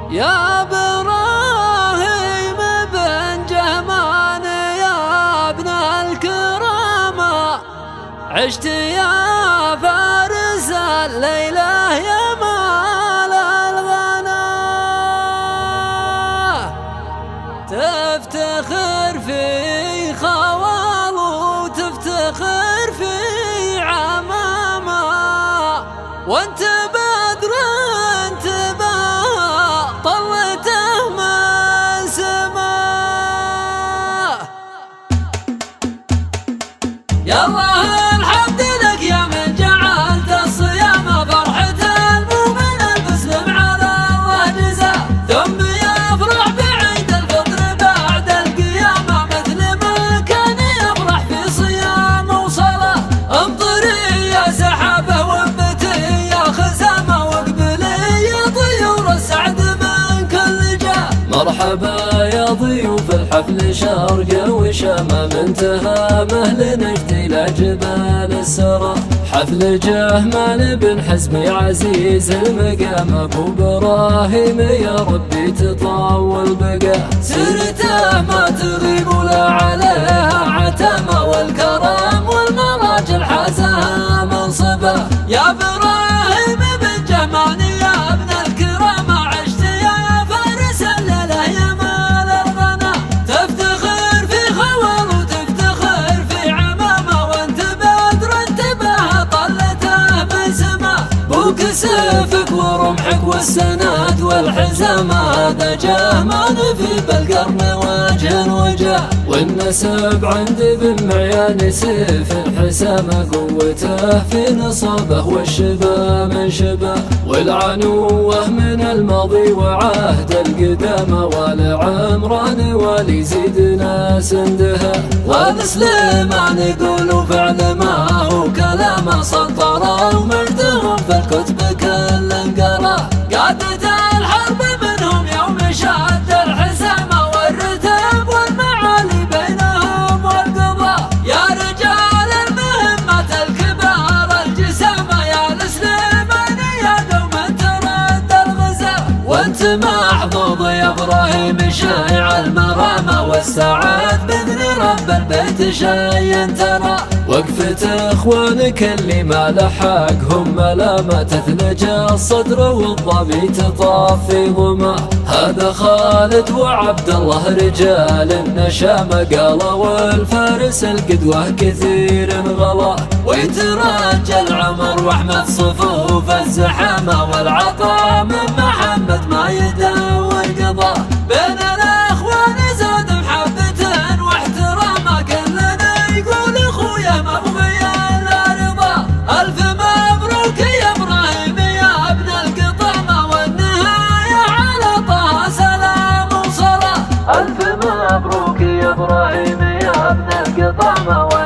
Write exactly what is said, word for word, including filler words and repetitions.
يا إبراهيم بن جهمان يا ابن الكرامة، عشت يا فارس الليلة يا مال الغنا، تفتخر في خوال وتفتخر في عمامة، وانت بدر انت طلته من سماه. يا الله الحمد لك يا من جعلت الصيام فرحة المؤمن المسلم، على الله جزاه. ثم يفرح بعيد الفطر بعد القيامة، مثل ما كان يفرح في صيام وصلاة. امطري يا سحابة وانبتي يا خزامة، واقبلي يا طيور السعد مرحبا يا ضيوف الحفل شرق وشمال، انتهى مهل نجد الى جبال السرى. حفل جهمان بن حزمي عزيز المقام، ابو ابراهيم يا ربي تطول بقى. سيرته ما تغيب ولا عليها عتمه، والكرم والمراجل حازها منصبه. يا ابراهيم بن جهمان يا ابن الكرامه، عشت يا فارس الليله يا مال الغنا، تفتخر في خوال وتفتخر في عمامه، وانت بدر انتبه طلته بسمه. بوك سيفك ورمحك والسناد والحزامه، هذا جهمان في بالقرن وجه وجه. والنسب عند ابن معيان سيف الحسامه، قوته في نصابه والشبا من شبه. والعنوه من الماضي وعهد القدامى، والعمران وليزيد ناس اندها. والسليمان يقولوا فعل ما هو كلامه، سطره ومجدهم في الكتب كل انقرا. قادت الحرب منهم يوم شاد الحسامه، والرتب والمعالي بينهم والقضاء. يا رجال المهمات الكبار الجسامه، يا السليمان يا دوما ترد الغزا. وانت محظوظ يا ابراهيم شايع المرامه، والسعاد باذن رب البيت شي ترى. وقفة اخوانك اللي ما لحقهم ملامه، تثلج الصدر والضبيط طاف في ظما. هذا خالد وعبد الله رجال النشامه، قالوا الفارس القدوه كثير غلا. ويترجى العمر واحمد صفوف الزحامه، والعطاء من محمد ما يداوي القضاء. بين الاخوان زاد محبه واحترامه، كلنا يقول اخويا مبغي الا رضا. الف مبروك يا ابراهيم يا ابن القطامه، والنهايه على طه سلام وصلاه. الف مبروك يا ابراهيم يا ابن القطامه.